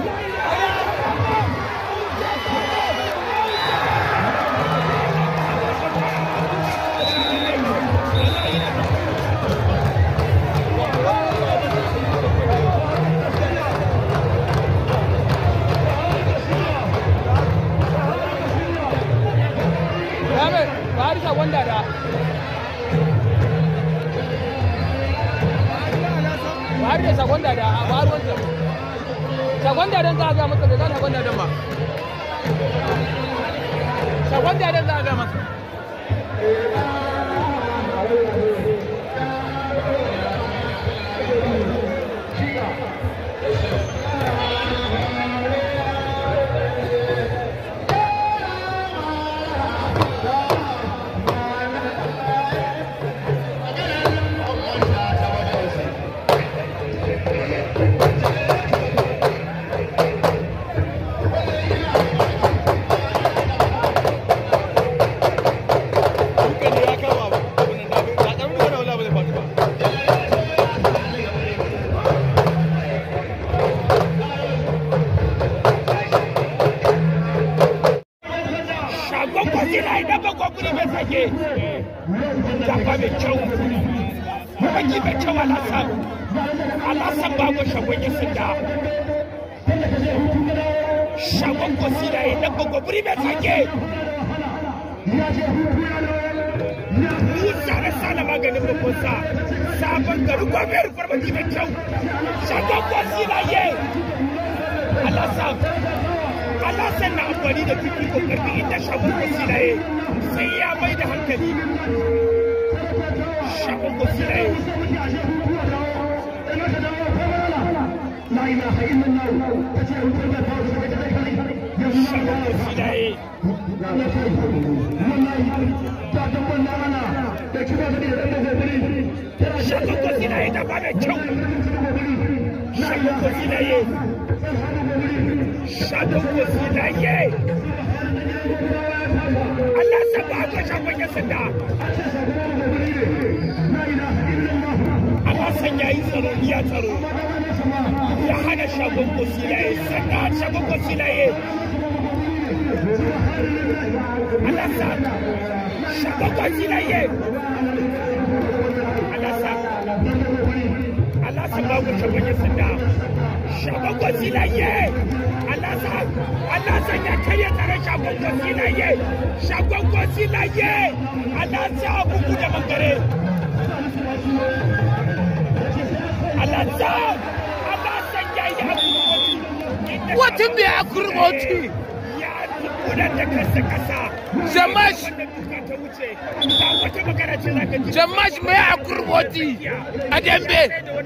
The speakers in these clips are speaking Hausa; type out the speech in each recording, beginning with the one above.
Jamash mai akurboti a Dembe.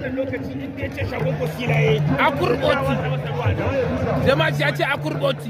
Akurboti. Jamash ya ce akurboti.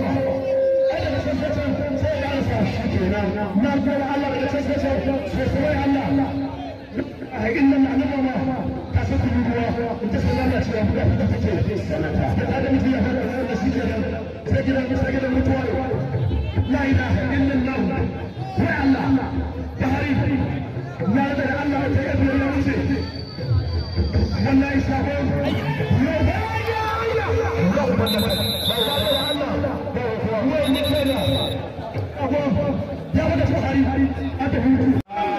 na Allah da إلا المعلومة كاسة الجوا أنت سلامة شيء أبدا تجي هذا مثل هذا الشيء سجل المتوار لا إله إلا الله يا الله بحري لا إله إلا الله تجد يا مسلم والله يسافر يا ولد بحري أنت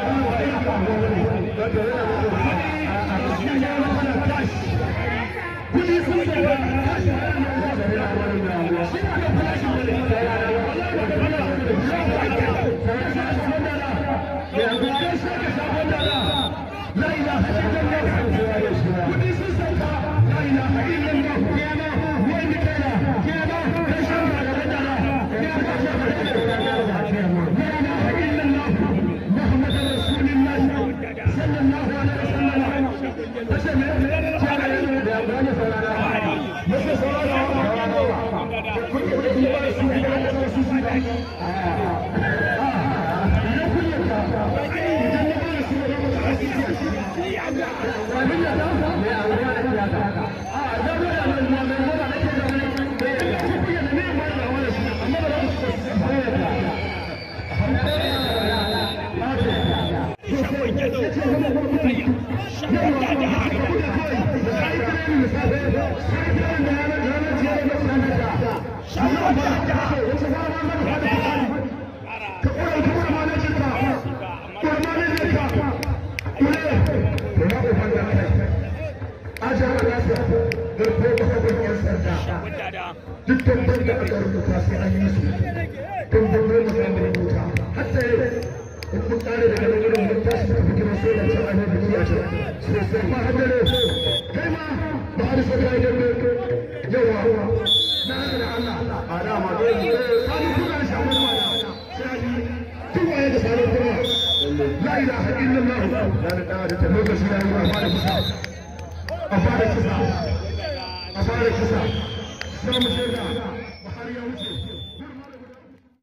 dukkan banda aka rubuta sai an yi su don gwamnati mu samu rubuta hatta yau in kun kare daga nan wurin mun tashi da fikirin sai da cewa ne biki a ce sosai ma hadda ne kai ma ba a rasa kai dan yawa na da Allah a da ma dole sai kuna da shawarar ma sai duk waye da sanin kuma la ilaha illallah da da ta lokaci da ruwa ba da kisa a fara kisa a fara kisa za mu shaida Buhari ya wuce